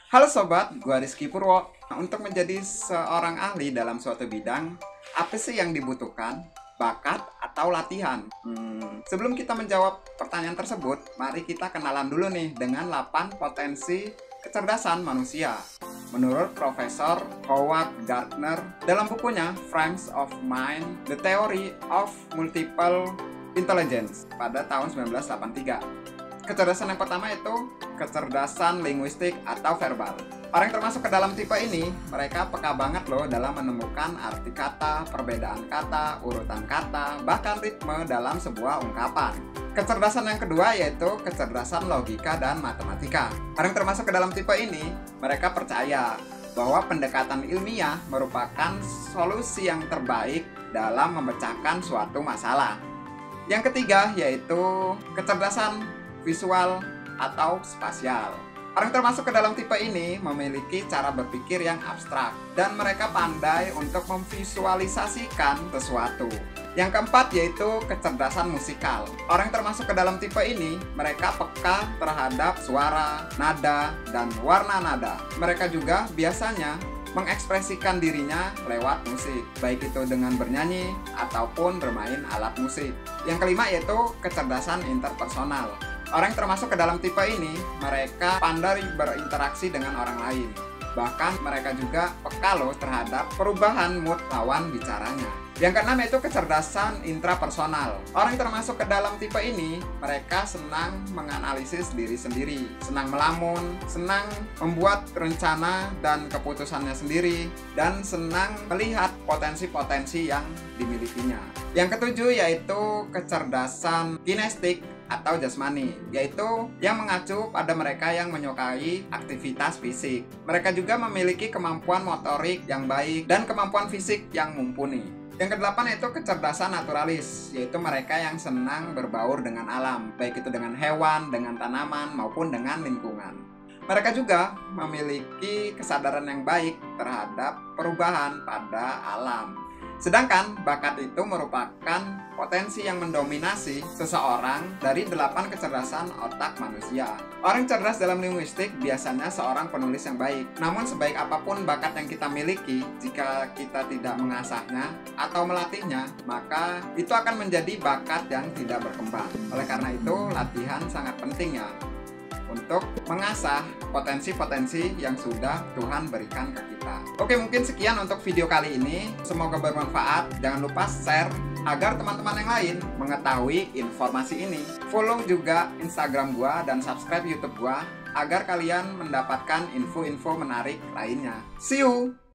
Halo sobat, gua Rizky Purwo. Untuk menjadi seorang ahli dalam suatu bidang, apa sih yang dibutuhkan? Bakat atau latihan? Sebelum kita menjawab pertanyaan tersebut, mari kita kenalan dulu nih dengan 8 potensi kecerdasan manusia. Menurut Profesor Howard Gardner dalam bukunya Frames of Mind, The Theory of Multiple Intelligence pada tahun 1983. Kecerdasan yang pertama itu kecerdasan linguistik atau verbal. Orang yang termasuk ke dalam tipe ini, mereka peka banget loh dalam menemukan arti kata, perbedaan kata, urutan kata, bahkan ritme dalam sebuah ungkapan. Kecerdasan yang kedua yaitu kecerdasan logika dan matematika. Orang yang termasuk ke dalam tipe ini, mereka percaya bahwa pendekatan ilmiah merupakan solusi yang terbaik dalam memecahkan suatu masalah. Yang ketiga yaitu kecerdasan visual atau spasial. Orang termasuk ke dalam tipe ini memiliki cara berpikir yang abstrak dan mereka pandai untuk memvisualisasikan sesuatu. Yang keempat yaitu kecerdasan musikal. Orang termasuk ke dalam tipe ini, mereka peka terhadap suara, nada, dan warna nada. Mereka juga biasanya mengekspresikan dirinya lewat musik, baik itu dengan bernyanyi ataupun bermain alat musik. Yang kelima yaitu kecerdasan interpersonal. Orang yang termasuk ke dalam tipe ini, mereka pandai berinteraksi dengan orang lain. Bahkan mereka juga peka loh terhadap perubahan mood lawan bicaranya. Yang keenam yaitu kecerdasan intrapersonal. Orang yang termasuk ke dalam tipe ini, mereka senang menganalisis diri sendiri, senang melamun, senang membuat rencana dan keputusannya sendiri, dan senang melihat potensi-potensi yang dimilikinya. Yang ketujuh yaitu kecerdasan kinestik atau jasmani, yaitu yang mengacu pada mereka yang menyukai aktivitas fisik. Mereka juga memiliki kemampuan motorik yang baik dan kemampuan fisik yang mumpuni. Yang kedelapan yaitu kecerdasan naturalis, yaitu mereka yang senang berbaur dengan alam, baik itu dengan hewan, dengan tanaman, maupun dengan lingkungan. Mereka juga memiliki kesadaran yang baik terhadap perubahan pada alam. Sedangkan bakat itu merupakan potensi yang mendominasi seseorang dari 8 kecerdasan otak manusia. Orang cerdas dalam linguistik biasanya seorang penulis yang baik. Namun sebaik apapun bakat yang kita miliki, jika kita tidak mengasahnya atau melatihnya, maka itu akan menjadi bakat yang tidak berkembang. Oleh karena itu, latihan sangat penting ya untuk mengasah potensi-potensi yang sudah Tuhan berikan ke kita. Oke, mungkin sekian untuk video kali ini. Semoga bermanfaat. Jangan lupa share agar teman-teman yang lain mengetahui informasi ini. Follow juga Instagram gua dan subscribe YouTube gua agar kalian mendapatkan info-info menarik lainnya. See you!